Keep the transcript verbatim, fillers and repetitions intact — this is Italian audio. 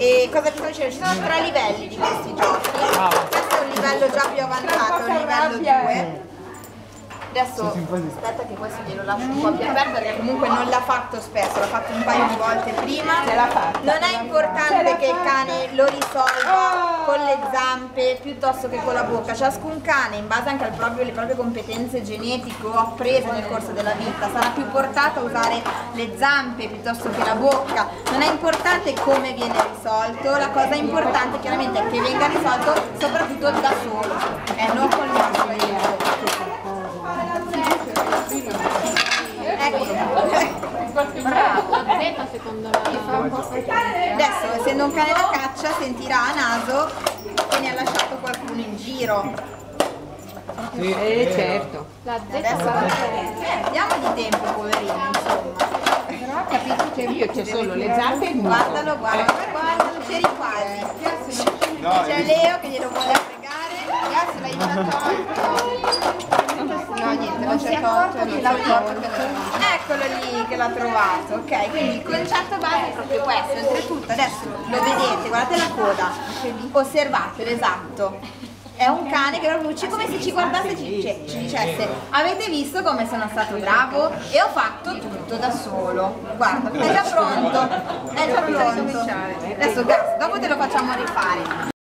E cosa ti sto dicendo? Ci sono tre livelli di questi giochi. Questo è un livello già più avanzato, un livello due. Adesso aspetta che questo glielo lascio un po' più aperto perché comunque non l'ha fatto spesso, l'ha fatto un paio di volte prima. Non è importante che il cane lo risolva con le zampe piuttosto che con la bocca. Ciascun cane, in base anche al proprio, alle proprie competenze genetiche o apprese nel corso della vita, sarà più portato a usare le zampe piuttosto che la bocca. Non è importante come viene risolto, la cosa importante chiaramente è che venga risolto soprattutto da solo, e non col nostro aiuto. Secondo me. Adesso, essendo un cane da caccia, sentirà a naso che ne ha lasciato qualcuno in giro. Sì, eh, certo. Adesso eh, diamo di tempo, poverino, insomma. Però ho capito che io c'ho solo le zampe e il muso. Guardalo, guardalo, guardalo, c'eri quasi. C'è Leo che glielo vuole fregare. Ragazzi, l'hai fatto. No, niente, non c'è accorto che l'ha trovato. Eccolo lì che l'ha trovato, ok? Quindi il concetto base è proprio questo. Oltretutto, adesso lo vedete, guardate la coda, osservatelo, esatto. È un cane che proprio ci come se ci guardasse e ci, ci, ci dicesse: avete visto come sono stato bravo? E ho fatto tutto da solo. Guarda, è già pronto, è già pronto. Adesso gas, dopo te lo facciamo rifare.